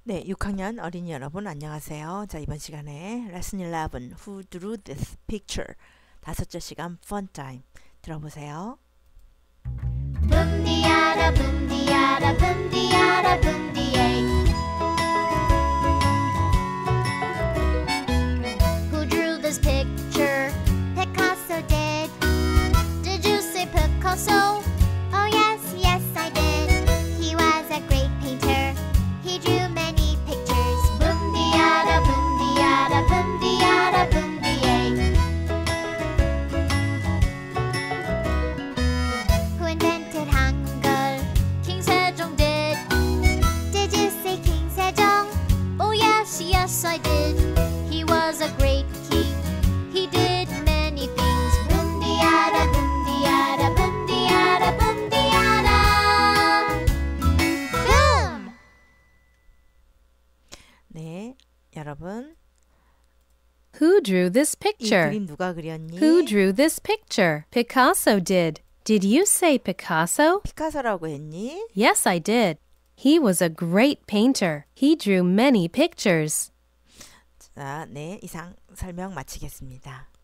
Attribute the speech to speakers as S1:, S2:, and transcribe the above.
S1: 네, 6학년 어린이 여러분 안녕하세요. 자, 이번 시간에 Lesson 11 Who Drew This Picture? 다섯째 시간 Fun Time 들어보세요.
S2: 붐디야라 붐디야라 붐디야라 붐디에 Who drew this picture? Picasso did. Did you say Picasso? Oh yes, yes I did. He was a great painter. He drew many pictures. 붐디야라 붐디야라 붐디야라 붐디에 Who invented Hangul? King Sejong did. Did you say King Sejong? Oh yes, yes I did. He was a great king. He did many things. 붐디야라 붐디야라 붐디야라 붐디야라 Boom!
S1: 네, 여러분
S3: Who drew this
S1: 이
S3: picture?
S1: 그림 누가 그렸니?
S3: Who drew this picture? Picasso did. Did you say Picasso?
S1: 피카소라고 했니?
S3: Yes, I did. He was a great painter. He drew many pictures.
S1: 자, 네, 이상 설명 마치겠습니다.